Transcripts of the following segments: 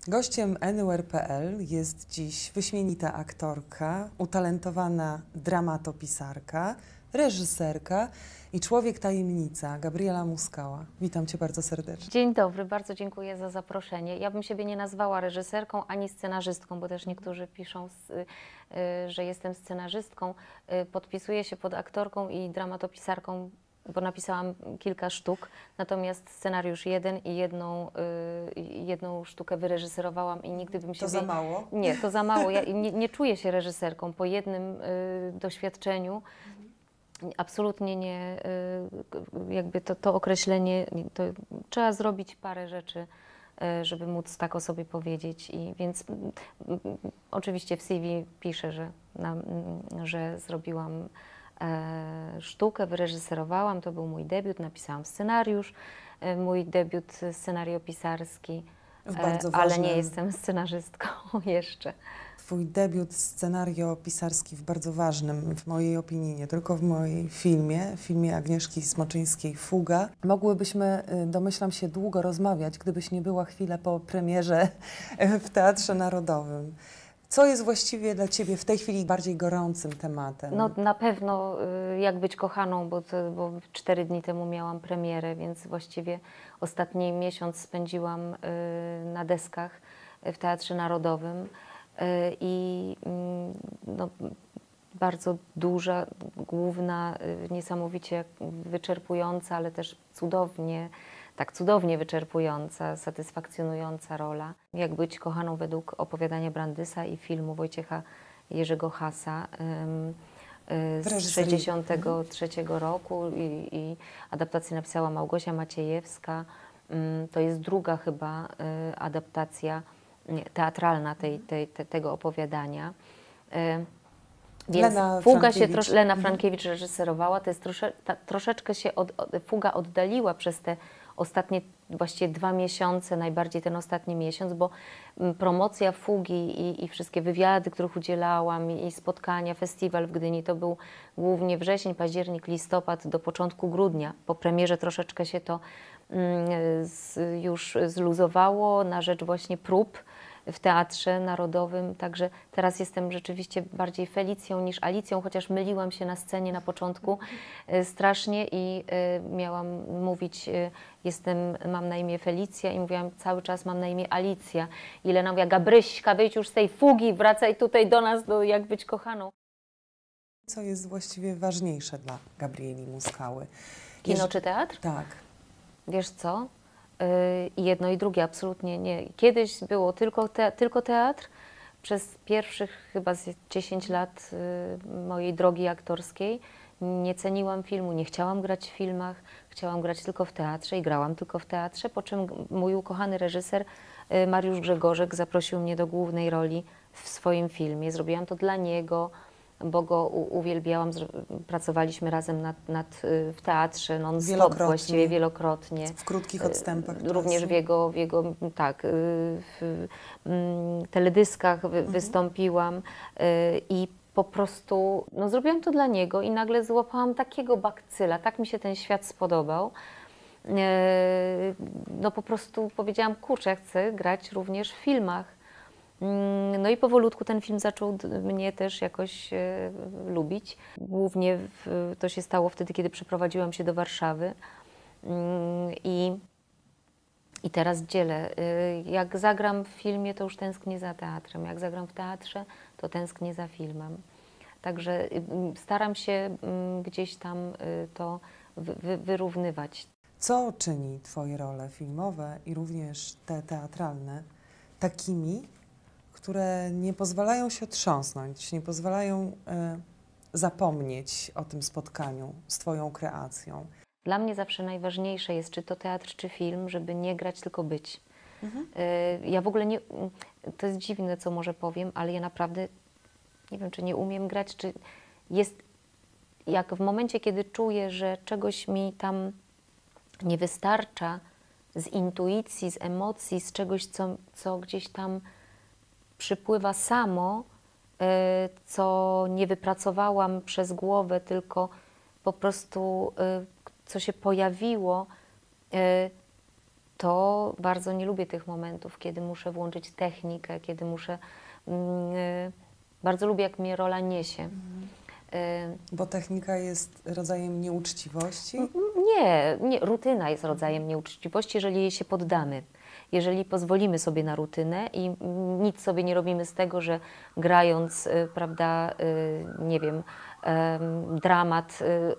Gościem NUR.pl jest dziś wyśmienita aktorka, utalentowana dramatopisarka, reżyserka i człowiek tajemnica Gabriela Muskała. Witam Cię bardzo serdecznie. Dzień dobry, bardzo dziękuję za zaproszenie. Ja bym siebie nie nazwała reżyserką ani scenarzystką, bo też niektórzy piszą, że jestem scenarzystką. Podpisuję się pod aktorką i dramatopisarką, bo napisałam kilka sztuk, natomiast scenariusz jeden i jedną sztukę wyreżyserowałam i nigdy bym siebie... To za mało? Nie, to za mało. Ja nie czuję się reżyserką po jednym doświadczeniu. Absolutnie nie, jakby to określenie, to trzeba zrobić parę rzeczy, żeby móc tak o sobie powiedzieć. I więc oczywiście w CV piszę, że zrobiłam sztukę, wyreżyserowałam, to był mój debiut, napisałam scenariusz, mój debiut scenariopisarski, ale nie jestem scenarzystką jeszcze. Twój debiut scenariopisarski w bardzo ważnym, w mojej opinii, nie tylko w mojej filmie Agnieszki Smoczyńskiej Fuga. Mogłybyśmy, domyślam się, długo rozmawiać, gdybyś nie była chwilę po premierze w Teatrze Narodowym. Co jest właściwie dla Ciebie w tej chwili bardziej gorącym tematem? No na pewno Jak być kochaną, bo 4 dni temu miałam premierę, więc właściwie ostatni miesiąc spędziłam na deskach w Teatrze Narodowym. I no, bardzo duża, główna, niesamowicie wyczerpująca, ale też cudownie wyczerpująca, satysfakcjonująca rola. Jak być kochaną według opowiadania Brandysa i filmu Wojciecha Jerzego Hasa z 1963 roku i adaptację napisała Małgosia Maciejewska. To jest druga chyba adaptacja teatralna tego opowiadania. Więc Lena Frankiewicz reżyserowała, to jest troszeczkę się Fuga oddaliła przez te ostatnie właściwie 2 miesiące, najbardziej ten ostatni miesiąc, bo promocja Fugi i wszystkie wywiady, których udzielałam i spotkania, festiwal w Gdyni, to był głównie wrzesień, październik, listopad do początku grudnia. Po premierze troszeczkę się to już zluzowało na rzecz właśnie prób w Teatrze Narodowym, także teraz jestem rzeczywiście bardziej Felicją niż Alicją, chociaż myliłam się na scenie na początku strasznie i miałam mówić, mam na imię Felicja i mówiłam cały czas mam na imię Alicja. I Lena mówiła, Gabryśka, wyjdź już z tej fugi, wracaj tutaj do nas, Jak być kochaną. Co jest właściwie ważniejsze dla Gabrieli Muskały? Kino czy teatr? Tak. Wiesz co? I jedno i drugie, absolutnie nie. Kiedyś było tylko teatr. Przez pierwszych chyba 10 lat mojej drogi aktorskiej nie ceniłam filmu, nie chciałam grać w filmach, chciałam grać tylko w teatrze i grałam tylko w teatrze, po czym mój ukochany reżyser Mariusz Grzegorzek zaprosił mnie do głównej roli w swoim filmie. Zrobiłam to dla niego, bo go uwielbiałam. Pracowaliśmy razem w teatrze non-stop, właściwie wielokrotnie. W krótkich odstępach również w jego teledyskach wystąpiłam i po prostu zrobiłam to dla niego i nagle złapałam takiego bakcyla, tak mi się ten świat spodobał. Po prostu powiedziałam, kurczę, ja chcę grać również w filmach. No i powolutku ten film zaczął mnie też jakoś lubić. Głównie to się stało wtedy, kiedy przeprowadziłam się do Warszawy i teraz dzielę. Jak zagram w filmie, to już tęsknię za teatrem. Jak zagram w teatrze, to tęsknię za filmem. Także staram się gdzieś tam to wyrównywać. Co czyni Twoje role filmowe i również te teatralne takimi, które nie pozwalają się otrząsnąć, nie pozwalają zapomnieć o tym spotkaniu z Twoją kreacją? Dla mnie zawsze najważniejsze jest, czy to teatr, czy film, żeby nie grać, tylko być. Ja w ogóle nie... To jest dziwne, co może powiem, ale ja naprawdę nie wiem, czy nie umiem grać, czy jest... Jak w momencie, kiedy czuję, że czegoś mi tam nie wystarcza z intuicji, z emocji, z czegoś, co gdzieś tam przypływa samo, co nie wypracowałam przez głowę, tylko po prostu co się pojawiło, to bardzo nie lubię tych momentów, kiedy muszę włączyć technikę, kiedy muszę... bardzo lubię, jak mnie rola niesie. Bo technika jest rodzajem nieuczciwości? Nie, rutyna jest rodzajem nieuczciwości, jeżeli jej się poddamy. Jeżeli pozwolimy sobie na rutynę i nic sobie nie robimy z tego, że grając, prawda, nie wiem, dramat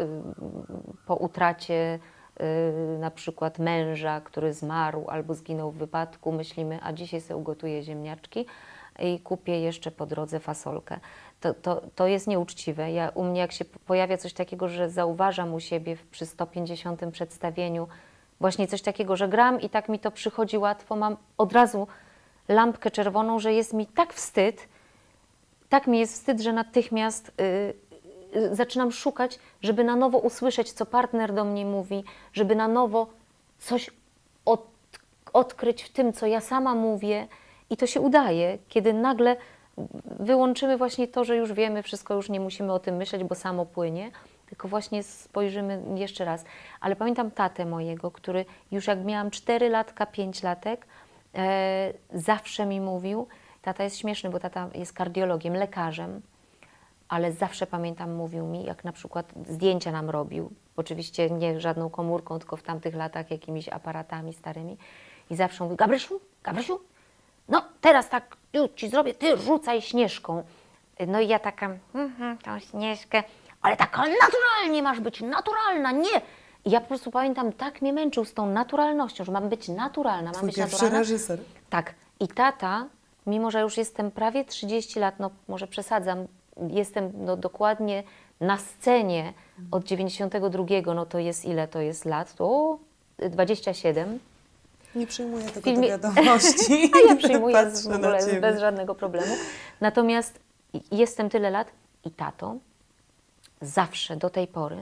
po utracie na przykład męża, który zmarł albo zginął w wypadku, myślimy, a dzisiaj sobie ugotuję ziemniaczki i kupię jeszcze po drodze fasolkę. To jest nieuczciwe. U mnie jak się pojawia coś takiego, że zauważam u siebie przy 150. przedstawieniu właśnie coś takiego, że gram i tak mi to przychodzi łatwo, mam od razu lampkę czerwoną, że jest mi tak wstyd, tak mi jest wstyd, że natychmiast zaczynam szukać, żeby na nowo usłyszeć, co partner do mnie mówi, żeby na nowo coś odkryć w tym, co ja sama mówię. I to się udaje, kiedy nagle wyłączymy właśnie to, że już wiemy wszystko, już nie musimy o tym myśleć, bo samo płynie, tylko właśnie spojrzymy jeszcze raz. Ale pamiętam tatę mojego, który już jak miałam 4 latka, 5 latek, zawsze mi mówił, tata jest śmieszny, bo tata jest kardiologiem, lekarzem, ale zawsze pamiętam, mówił mi, jak na przykład zdjęcia nam robił, oczywiście nie żadną komórką, tylko w tamtych latach jakimiś aparatami starymi i zawsze mówił, Gabrysiu, Gabrysiu, no teraz tak już ci zrobię, ty rzucaj Śnieżką. No i ja taka, tą Śnieżkę, ale taka naturalnie masz być, naturalna, nie. I ja po prostu pamiętam, tak mnie męczył z tą naturalnością, że mam być naturalna, mam być naturalna. Reżyser. Tak. I tata, mimo że już jestem prawie 30 lat, no może przesadzam, jestem no, dokładnie na scenie od 92, no to jest ile to jest lat? To 27. Nie przyjmuję tego do wiadomości. A ja przyjmuję w ogóle bez żadnego problemu. Natomiast jestem tyle lat i tato zawsze do tej pory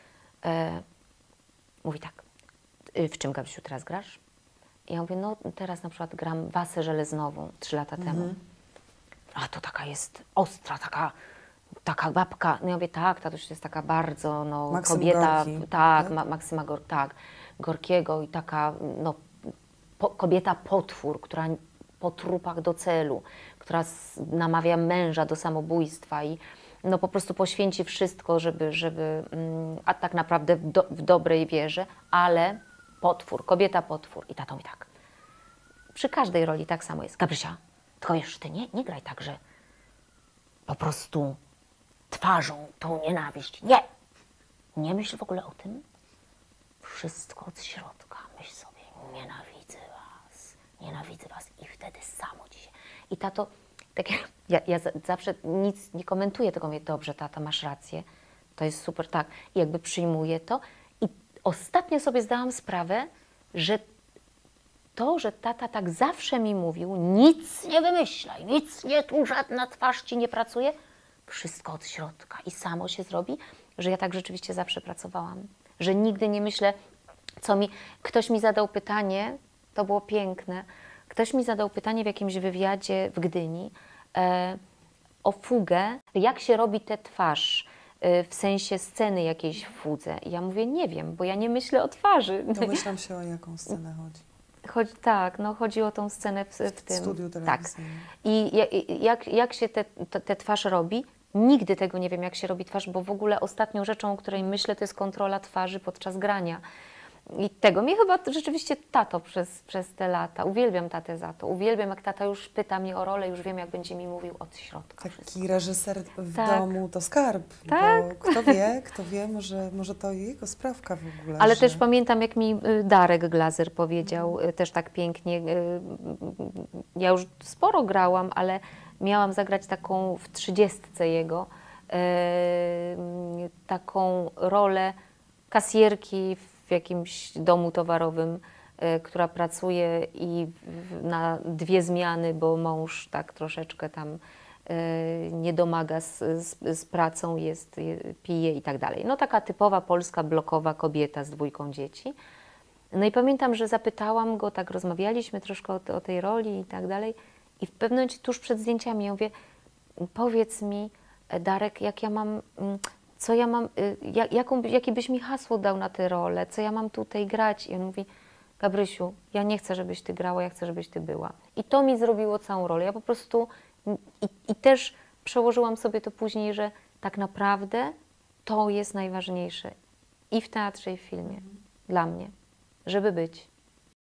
mówi tak, w czym, Gabrysiu, teraz grasz? I ja mówię, no teraz na przykład gram Wasę Żeleznową 3 lata temu. A to taka jest ostra, taka babka. No ja mówię, tak, ta to już jest taka bardzo, no, Maksym kobieta, Gorki, tak, Maksyma Gorkiego i taka, no, kobieta potwór, która po trupach do celu, która namawia męża do samobójstwa i no po prostu poświęci wszystko, żeby a tak naprawdę w dobrej wierze, ale potwór, kobieta potwór. I tato mi tak, przy każdej roli tak samo jest. Gabrysia, tylko wiesz, ty nie graj tak, że po prostu twarzą tą nienawiść. Nie! Nie myśl w ogóle o tym. Wszystko od środka. Myśl sobie, nienawidzę was i wtedy samo ci się. I tato, tak ja zawsze nic nie komentuję, tylko mówię, dobrze, tata, masz rację, to jest super, tak. I jakby przyjmuję to. I ostatnio sobie zdałam sprawę, że to, że tata tak zawsze mi mówił, nic nie wymyślaj, nic nie, tu żadna twarz ci nie pracuje, wszystko od środka i samo się zrobi, że ja tak rzeczywiście zawsze pracowałam. Że nigdy nie myślę, ktoś mi zadał pytanie, to było piękne, ktoś mi zadał pytanie w jakimś wywiadzie w Gdyni o fugę, jak się robi tę twarz, w sensie sceny jakiejś w fudze. I ja mówię, nie wiem, bo ja nie myślę o twarzy. Domyślam się, o jaką scenę chodzi. Tak, no chodzi o tą scenę w tym. Studiu tak. telewizyjnym. I jak się tę twarz robi? Nigdy tego nie wiem, jak się robi twarz, bo w ogóle ostatnią rzeczą, o której myślę, to jest kontrola twarzy podczas grania. I tego mnie chyba rzeczywiście tato przez te lata. Uwielbiam tatę za to. Uwielbiam, jak tata już pyta mnie o rolę, już wiem, jak będzie mi mówił od środka. Taki wszystko. reżyser w Tak. domu to skarb. Tak. Bo kto wie, może to jego sprawka w ogóle. Ale że... też pamiętam, jak mi Darek Glaser powiedział, też tak pięknie, ja już sporo grałam, ale miałam zagrać taką w 30 jego, taką rolę kasjerki w jakimś domu towarowym, która pracuje i na 2 zmiany, bo mąż tak troszeczkę tam nie domaga z pracą, pije i tak dalej. No taka typowa polska blokowa kobieta z 2 dzieci. No i pamiętam, że zapytałam go, tak rozmawialiśmy troszkę o tej roli i tak dalej i w pewnym momencie tuż przed zdjęciami ja mówię, powiedz mi, Darek, jak ja mam, co ja mam, jakie byś mi hasło dał na tę rolę, co ja mam tutaj grać? I on mówi, Gabrysiu, ja nie chcę, żebyś ty grała, ja chcę, żebyś ty była. I to mi zrobiło całą rolę. Ja po prostu i też przełożyłam sobie to później, że tak naprawdę to jest najważniejsze i w teatrze, i w filmie dla mnie, żeby być.